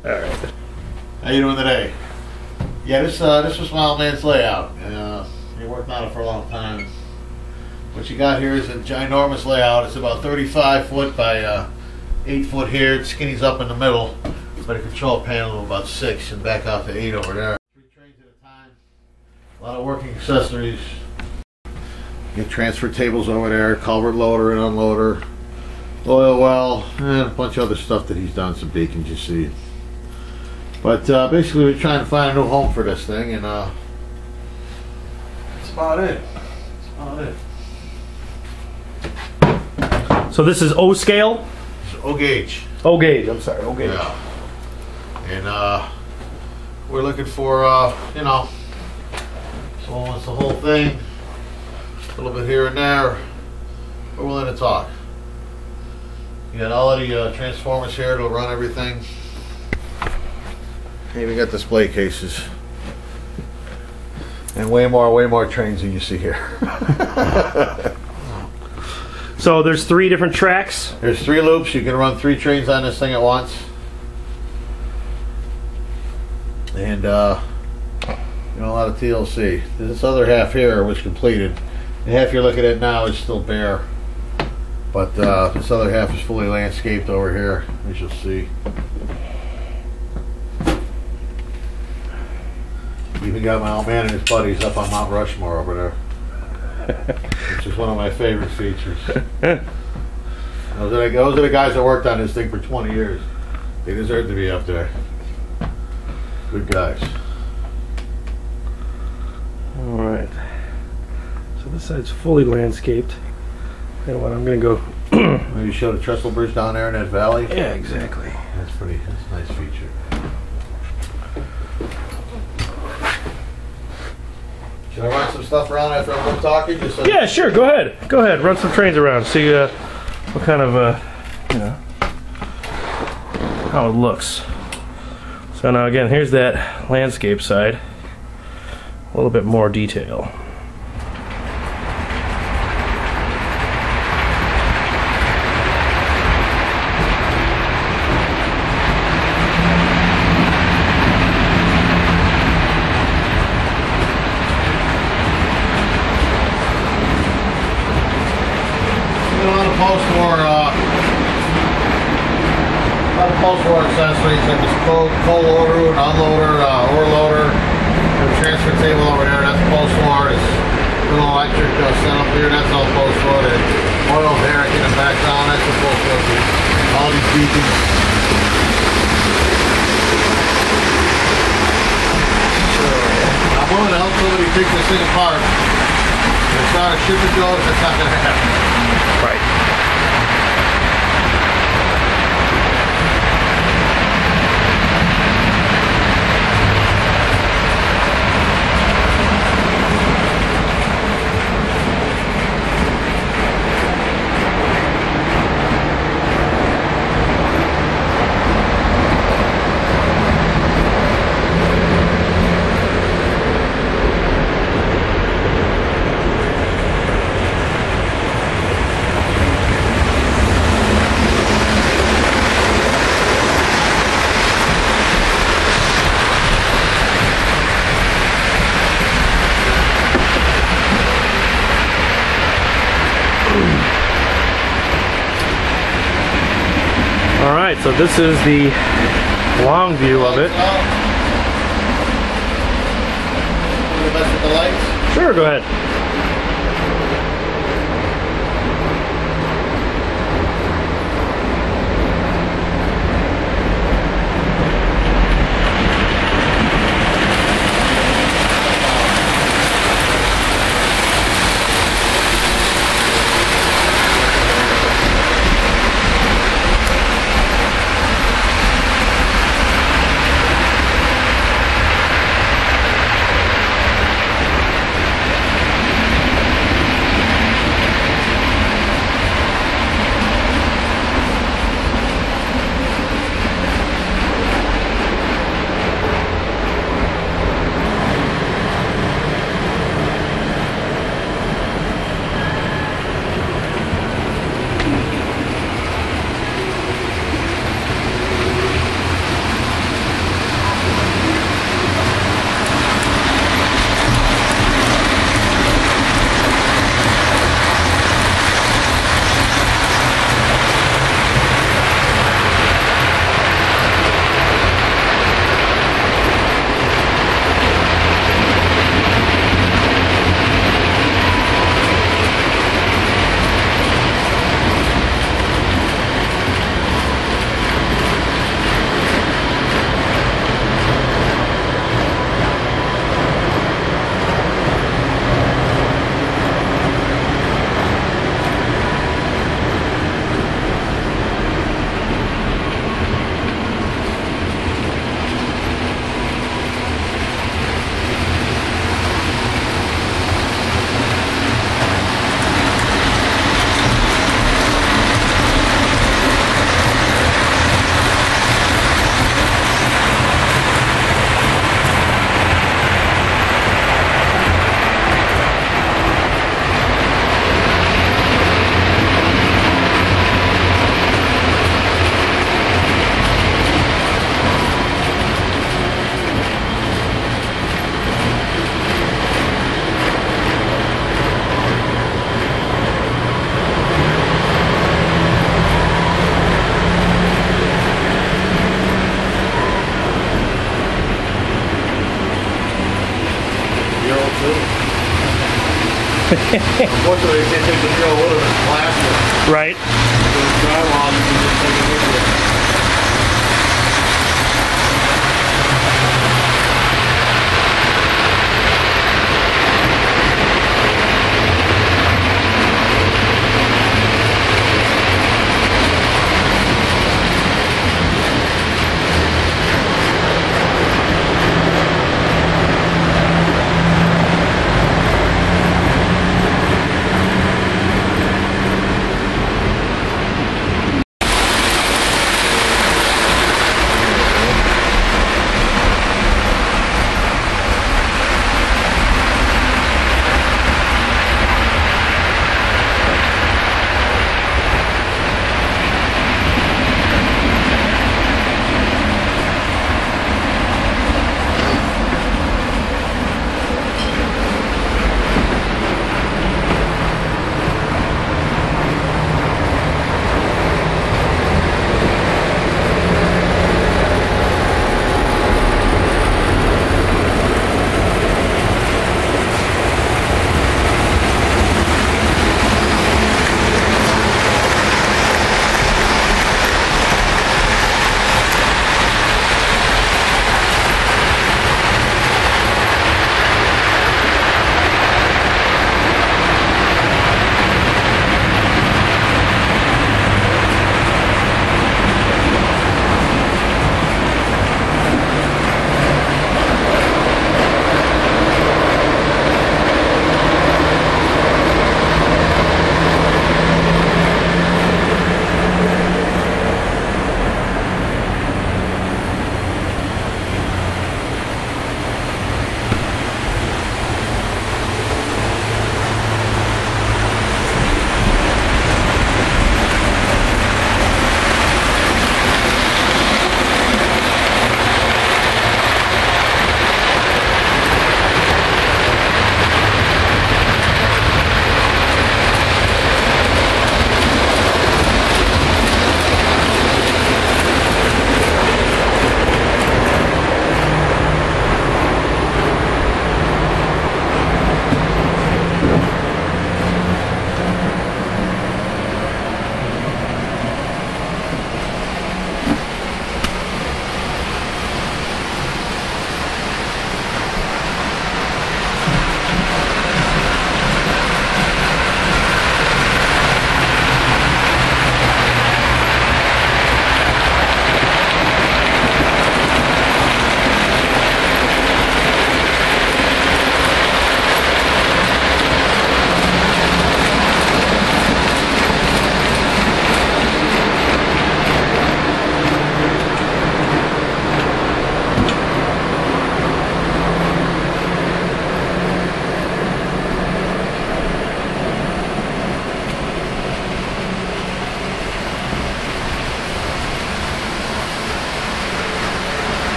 All right. How you doing today? Yeah, this was my old man's layout. He worked on it for a long time. What you got here is a ginormous layout. It's about 35 foot by 8 foot here. It skinnies up in the middle, but a control panel of about 6 and back out to 8 over there. 3 trains at a time. A lot of working accessories. Get transfer tables over there, culvert loader and unloader, oil well, and a bunch of other stuff that he's done, some beacons you see. But basically we're trying to find a new home for this thing, and that's about it. That's about it. So this is O scale? It's O gauge. O gauge, I'm sorry, O gauge. Yeah. And we're looking for, you know, someone wants the whole thing. A little bit here and there. We're willing to talk. You got all of the transformers here to run everything. Even got display cases. And way more trains than you see here. So there's 3 different tracks? There's 3 loops. You can run 3 trains on this thing at once. And you know, a lot of TLC. This other half here was completed. The half you're looking at now is still bare, but this other half is fully landscaped over here, as you'll see. Even got my old man and his buddies up on Mount Rushmore over there, which is one of my favorite features. Those are the guys that worked on this thing for 20 years. They deserve to be up there. Good guys. All right. So this side's fully landscaped. You know what, I'm gonna go. You showed a trestle bridge down there in that valley? Yeah, exactly. That's a nice feature. Should I run some stuff around after I'm done talking? Just so Yeah, sure, go ahead. Go ahead, run some trains around. See what kind of, you know, how it looks. So now again, here's that landscape side. A little bit more detail. Post-war accessories like this coal loader, an unloader, ore loader, the transfer table over there, that's post-war. This little electric setup here, that's all post-war. The oil derrick in the background, that's a post-war piece. All these beacons. I'm willing to help somebody take this thing apart. If it's not a shipping job, that's not going to happen. Right. Alright, so this is the long view of it. Want to mess with the lights? Sure, go ahead. Unfortunately, you can't take the drill with it. It's plastic. Right. So the drywall, you can just take it